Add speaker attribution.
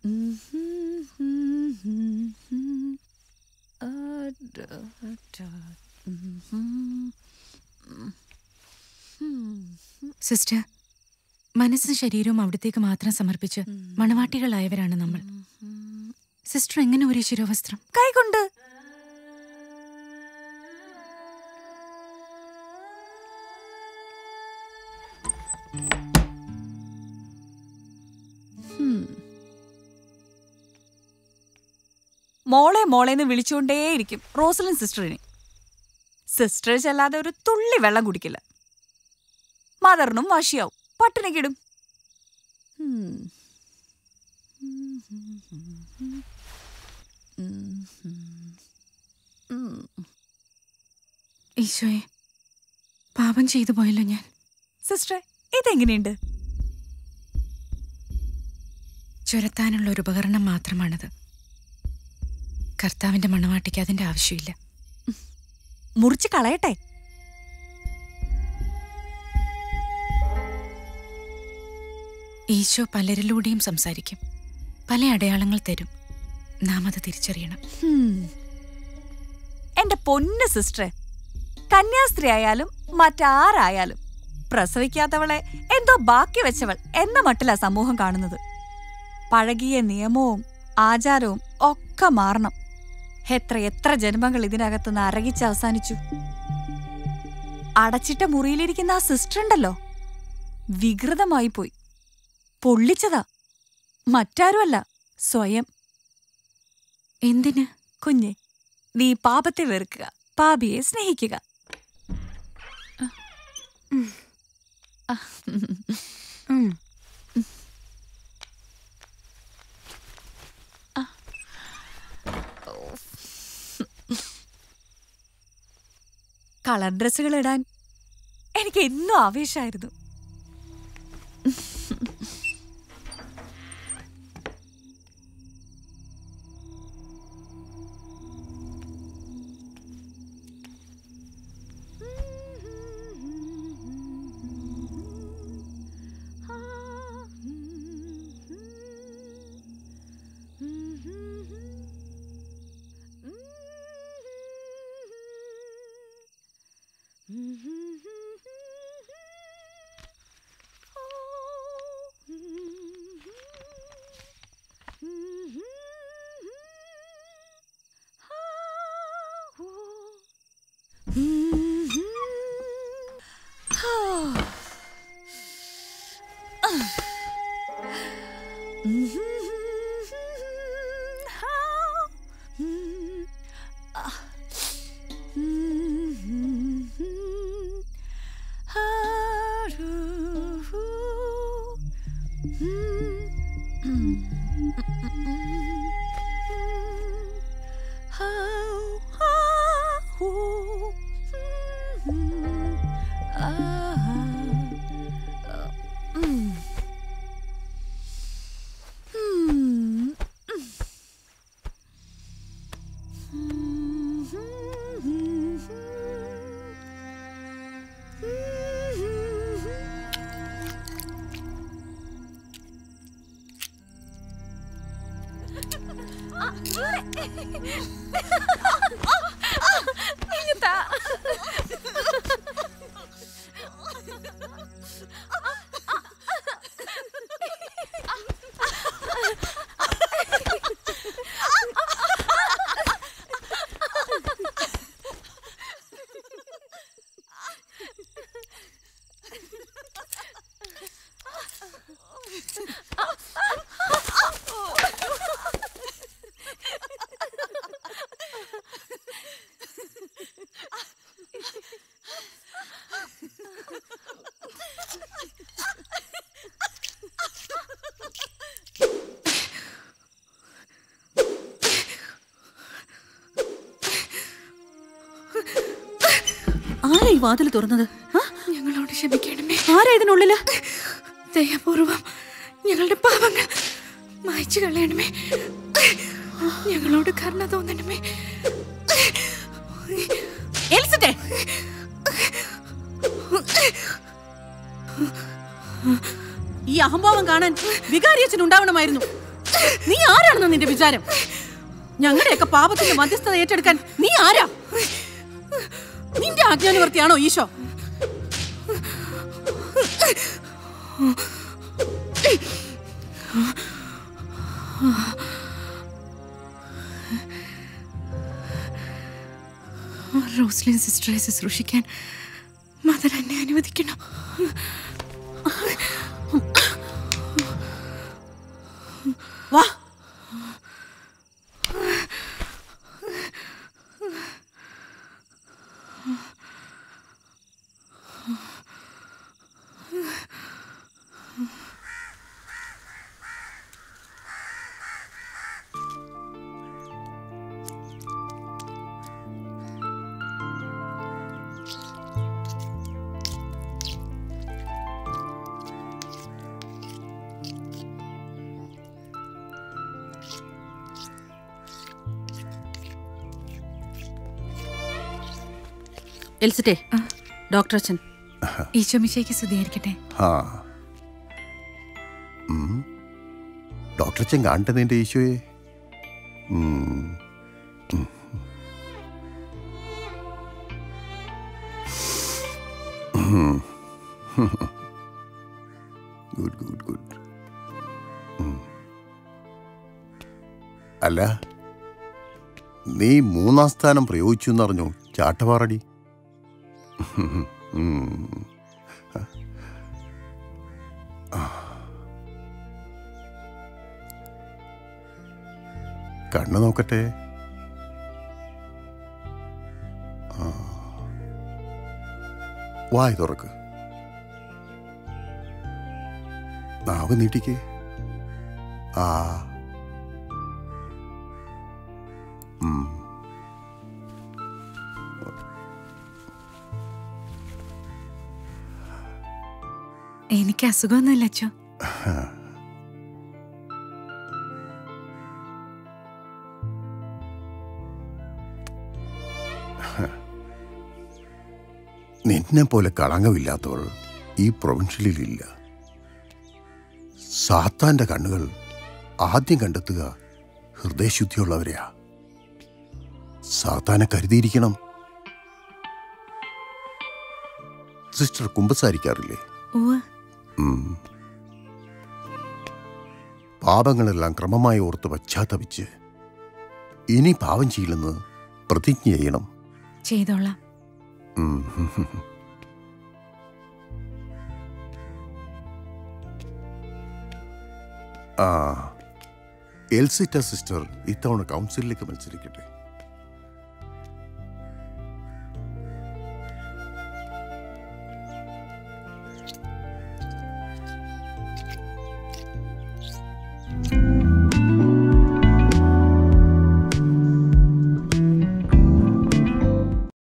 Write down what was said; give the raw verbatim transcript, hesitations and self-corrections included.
Speaker 1: Sister, മനസ്സും ശരീരവും അവിടത്തേക്ക് മാത്രം സമർപ്പിച്ച് മണവാട്ടികളായവരാണ് നമ്മൾ. സിസ്റ്റർ എങ്ങനെ ഒരു ശിരോവസ്ത്രം?
Speaker 2: കൈകൊണ്ട്. മോളെ മോളേന്ന് വിളിച്ചുകൊണ്ടേയിരിക്കും റോസലിൻ സിസ്റ്ററിനെ. സിസ്റ്റർ ചെല്ലാതെ ഒരു തുള്ളി വെള്ളം കുടിക്കില്ല. മദറിനും വാശിയാവും, പട്ടിണിക്കിടും.
Speaker 1: ഈശോയെ, പാപം ചെയ്തു പോയല്ലോ ഞാൻ.
Speaker 2: സിസ്റ്ററെ, ഇതെങ്ങനെയുണ്ട്?
Speaker 1: ചുരത്താനുള്ള ഒരു ഉപകരണം മാത്രമാണത്. കർത്താവിന്റെ മണവാട്ടിക്ക് അതിന്റെ ആവശ്യമില്ല.
Speaker 2: മുറിച്ച് കളയട്ടെ?
Speaker 1: ഈശോ പലരിലൂടെയും സംസാരിക്കും, പല അടയാളങ്ങൾ തരും. നാം അത് തിരിച്ചറിയണം.
Speaker 2: എന്റെ പൊന്ന് സിസ്റ്ററെ, കന്യാസ്ത്രീ ആയാലും മറ്റാരായാലും പ്രസവിക്കാത്തവളെ എന്തോ ബാക്കി വെച്ചവൾ എന്ന മട്ടിലാ സമൂഹം കാണുന്നത്. പഴകിയ നിയമവും ആചാരവും ഒക്കെ മാറണം. എത്ര എത്ര ജന്മങ്ങൾ ഇതിനകത്തുനിന്ന് അരകിച്ച് അവസാനിച്ചു. അടച്ചിട്ട മുറിയിലിരിക്കുന്ന ആ സിസ്റ്റർ ഉണ്ടല്ലോ, വികൃതമായി പോയി. പൊള്ളിച്ചതാ, മറ്റാരുമല്ല, സ്വയം.
Speaker 1: എന്തിന്?
Speaker 2: കുഞ്ഞെ, നീ പാപത്തെ വെറുക്കുക, പാപിയെ സ്നേഹിക്കുക. കളർ ഡ്രസ്സുകൾ ഇടാൻ എനിക്ക് എന്നും ആവേശമായിരുന്നു.
Speaker 3: ആരായി വാതിൽ തുറന്നത്?
Speaker 1: ഞങ്ങളോട് ക്ഷമിക്കണമേ.
Speaker 3: ആരാ ഇതിനുള്ളില്?
Speaker 1: ദയാപൂർവം ഞങ്ങളുടെ പാപങ്ങൾ മായ്ച്ചു കളയണമേ. ഞങ്ങളോട് കരുണ തോന്നണമേ.
Speaker 3: എലിസബത്തെ, ഈ അഹംഭാവം കാണാൻ വികാരിയച്ഛൻ ഉണ്ടാവണമായിരുന്നു. നീ ആരാണെന്ന് നിന്റെ വിചാരം? ഞങ്ങളുടെയൊക്കെ പാപത്തിന്റെ മധ്യസ്ഥത ഏറ്റെടുക്കാൻ നീ ആരാ? നിന്റെ ആജ്ഞാനുവർത്തിയാണോ ഈശോ?
Speaker 1: റോസ്ലിൻ സിസ്റ്ററെ ശുശ്രൂഷിക്കാൻ മദർ എന്നെ അനുവദിക്കണം.
Speaker 3: വാ. എൽസിറ്റേ, ഡോക്ടർ അച്ഛൻ.
Speaker 1: ഈശോമിശിഹായ്ക്ക് സ്തുതിയായിരിക്കട്ടെ.
Speaker 4: ഡോക്ടർ അച്ഛൻ കാണട്ടെ നിന്റെ ഈശോയെ. Good good good. അല്ല, നീ മൂന്നാം സ്ഥാനം പ്രയോഗിച്ചു എന്നറിഞ്ഞു. ചാട്ടവാറടി. കണ്ണു നോക്കട്ടെ. വായ തുറക്ക്. നാവ് നീട്ടിക്ക്. ആ
Speaker 1: എനിക്ക് അസുഖമൊന്നുമില്ല അച്ഛോ.
Speaker 4: നിന്നെ പോലെ കളങ്കമില്ലാത്തവൾ ഈ പ്രൊവിൻഷ്യലില്ല. സാത്താന്റെ കണ്ണുകൾ ആദ്യം കണ്ടെത്തുക ഹൃദയശുദ്ധിയുള്ളവരെയാ. സാത്താനെ കരുതിയിരിക്കണം. സിസ്റ്റർ കുമ്പസാരിക്കാറില്ലേ? പാപങ്ങളെല്ലാം ക്രമമായി ഓർത്ത് പശ്ചാത്തപിച്ച് ഇനി പാപം ചെയ്യില്ലെന്ന് പ്രതിജ്ഞ ചെയ്യണം.
Speaker 1: ചെയ്തോളാം.
Speaker 4: ആ, എൽസിറ്റ സിസ്റ്റർ ഇത്തവണ കൗൺസിലിലേക്ക് മത്സരിക്കട്ടെ.